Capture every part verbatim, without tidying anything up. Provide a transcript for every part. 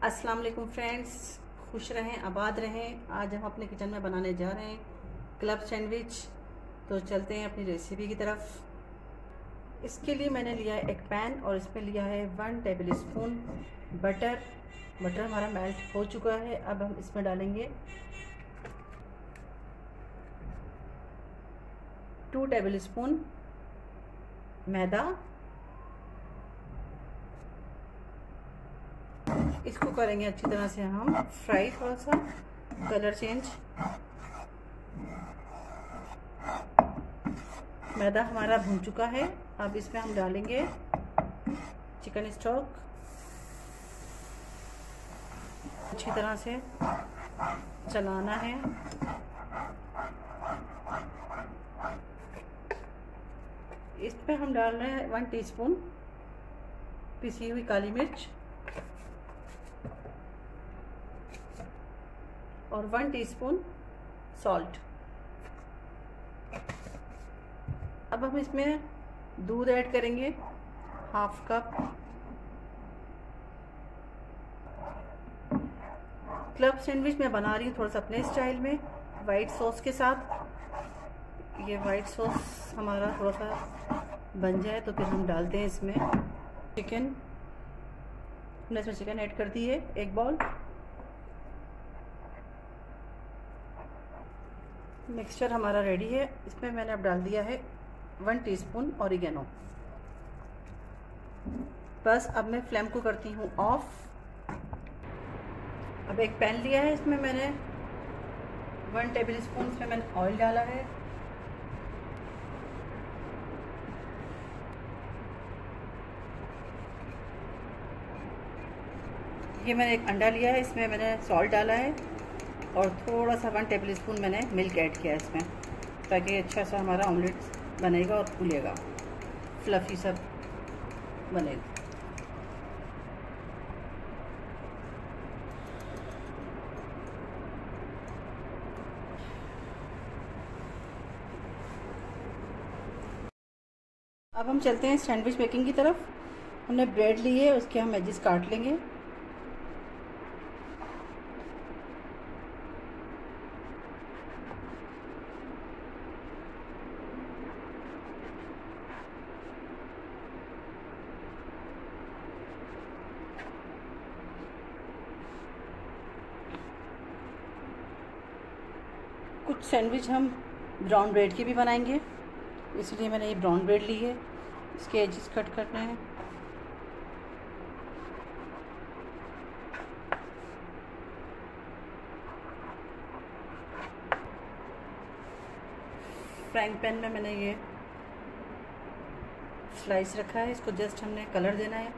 अस्सलाम वालेकुम फ्रेंड्स, खुश रहें, आबाद रहें। आज हम अपने किचन में बनाने जा रहे हैं क्लब सैंडविच। तो चलते हैं अपनी रेसिपी की तरफ। इसके लिए मैंने लिया है एक पैन और इसमें लिया है one tablespoon butter. Butter हमारा मेल्ट हो चुका है। अब हम इसमें डालेंगे टू टेबल स्पून मैदा। इसको करेंगे अच्छी तरह से हम फ्राई, थोड़ा सा कलर चेंज। मैदा हमारा भून चुका है। अब इसमें हम डालेंगे चिकन स्टॉक। अच्छी तरह से चलाना है। इसमें हम डाल रहे हैं वन टीस्पून पिसी हुई काली मिर्च और वन टीस्पून सॉल्ट। अब हम इसमें दूध ऐड करेंगे हाफ कप। क्लब सैंडविच मैं बना रही हूँ थोड़ा सा अपने स्टाइल में, वाइट सॉस के साथ। ये वाइट सॉस हमारा थोड़ा सा बन जाए तो फिर हम डालते हैं इसमें चिकन। हमने इसमें चिकन ऐड कर दी है एक बाउल। मिक्सचर हमारा रेडी है। इसमें मैंने अब डाल दिया है वन टीस्पून ऑरिगेनो। बस अब मैं फ्लेम को करती हूँ ऑफ। अब एक पैन लिया है, इसमें मैंने वन टेबल स्पून इसमें मैंने ऑयल डाला है। ये मैंने एक अंडा लिया है, इसमें मैंने सॉल्ट डाला है और थोड़ा सा वन टेबल स्पून मैंने मिल्क ऐड किया है इसमें, ताकि अच्छा सा हमारा ऑमलेट बनेगा और फूलेगा, फ्लफी सा बनेगा। अब हम चलते हैं सैंडविच मेकिंग की तरफ। हमने ब्रेड ली है, उसके हम एजेस काट लेंगे। कुछ सैंडविच हम ब्राउन ब्रेड के भी बनाएंगे, इसलिए मैंने ये ब्राउन ब्रेड ली है। इसके एजेस कट करने हैं। फ्राइंग पैन में मैंने ये स्लाइस रखा है, इसको जस्ट हमने कलर देना है।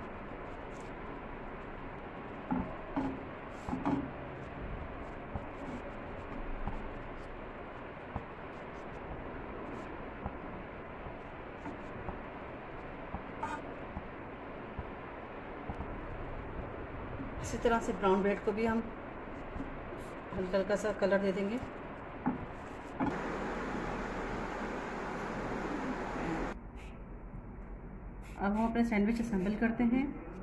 इसी तरह से ब्राउन ब्रेड को भी हम हल्का हल्का सा कलर दे देंगे। अब हम अपने सैंडविच असेंबल करते हैं।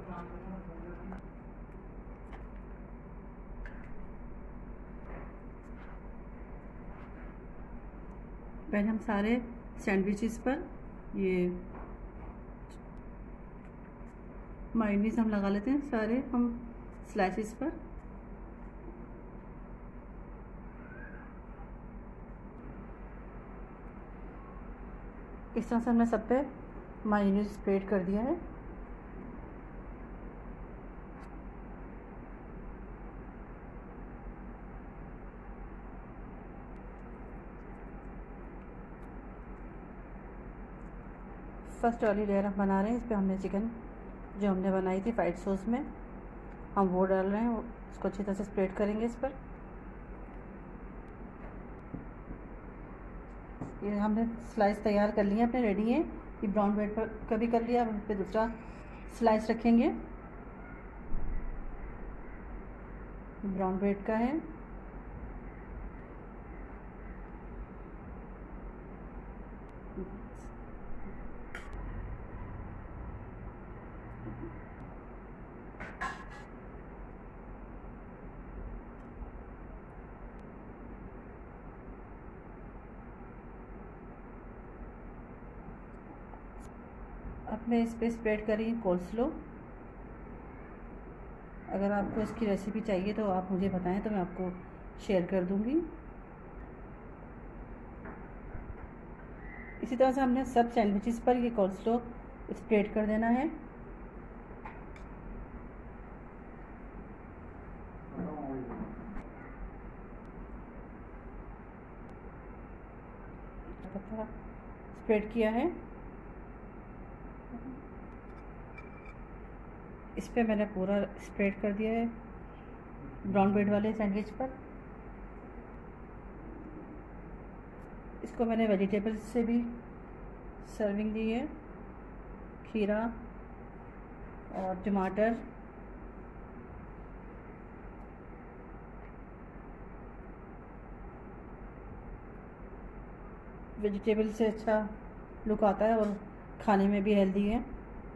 पहले हम सारे सैंडविचेस पर ये मायोनीज हम लगा लेते हैं, सारे हम स्लाइसेस पर। इस तरह से हमने सब पे मायोनीज स्प्रेड कर दिया है। फर्स्ट वाली लेयर हम बना रहे हैं, इस पर हमने चिकन जो हमने बनाई थी वाइट सॉस में, हम वो डाल रहे हैं। उसको अच्छी तरह से स्प्रेड करेंगे इस पर। ये हमने स्लाइस तैयार कर लिए अपने, रेडी है। ये ब्राउन ब्रेड पर कभी कर लिया, अब इस पर दूसरा स्लाइस रखेंगे। ब्राउन ब्रेड का है। अब मैं इस पर स्प्रेड कर रही हूँ कोल्स्लो। अगर आपको इसकी रेसिपी चाहिए तो आप मुझे बताएं, तो मैं आपको शेयर कर दूँगी। इसी तरह से हमने सब सैंडविचेस पर ये कोल्स्लो स्प्रेड कर देना है। स्प्रेड किया है। इस पे मैंने पूरा स्प्रेड कर दिया है ब्राउन ब्रेड वाले सैंडविच पर। इसको मैंने वेजिटेबल्स से भी सर्विंग दी है, खीरा और टमाटर। वेजिटेबल से अच्छा लुक आता है और खाने में भी हेल्दी है।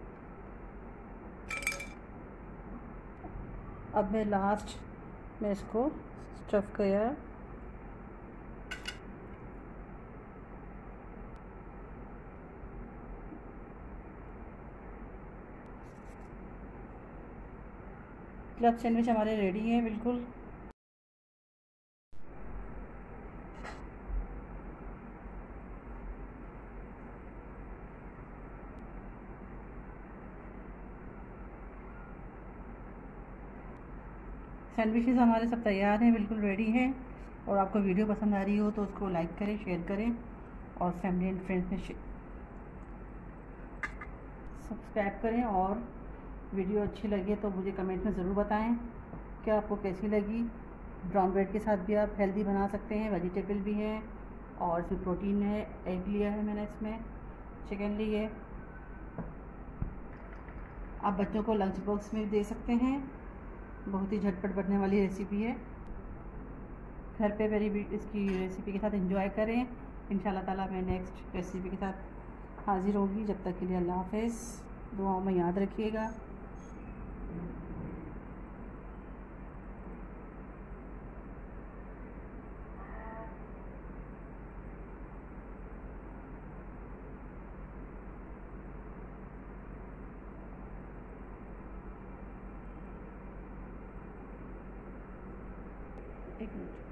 अब मैं लास्ट में इसको स्टफ़ किया है। क्लब सैंडविच हमारे रेडी हैं बिल्कुल। सैंडविचेस हमारे सब तैयार हैं, बिल्कुल रेडी हैं। और आपको वीडियो पसंद आ रही हो तो उसको लाइक करें, शेयर करें और फैमिली एंड फ्रेंड्स में सब्सक्राइब करें। और वीडियो अच्छी लगे तो मुझे कमेंट में ज़रूर बताएं कि आपको कैसी लगी। ब्राउन ब्रेड के साथ भी आप हेल्दी बना सकते हैं, वेजिटेबल भी हैं और इसमें प्रोटीन है। एग लिया है मैंने, इसमें चिकन ली है। आप बच्चों को लंच बॉक्स में दे सकते हैं। बहुत ही झटपट बनने वाली रेसिपी है। घर पे मेरी इसकी रेसिपी के साथ एंजॉय करें। इंशाल्लाह ताला मैं नेक्स्ट रेसिपी के साथ हाजिर होगी। जब तक के लिए अल्लाह हाफ़िज़। दुआओं में याद रखिएगा। एक मिनट।